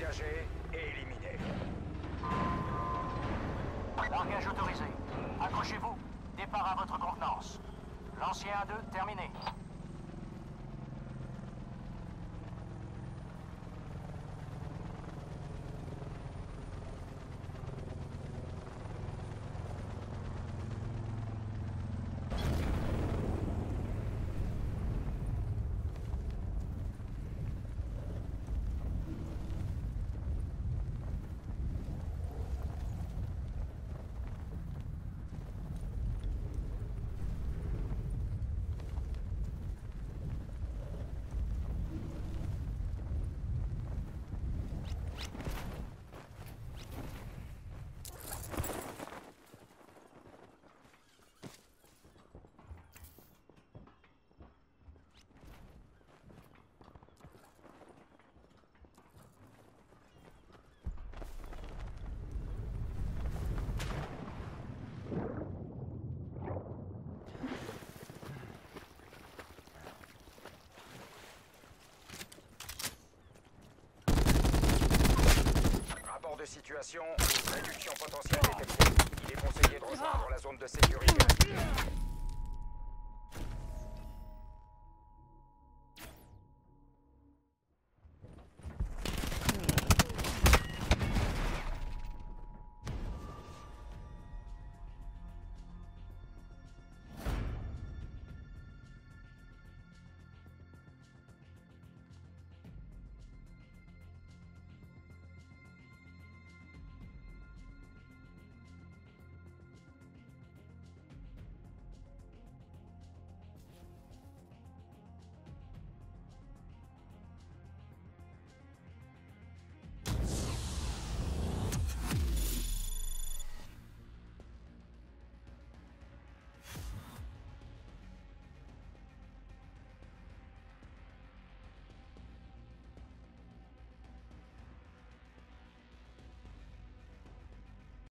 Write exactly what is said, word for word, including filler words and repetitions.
engagé et éliminé. Largage autorisé. Accrochez-vous. Départ à votre contenance. Lancier un deux, terminé. De situation, réduction potentielle détectée. Il est conseillé de rejoindre la zone de sécurité.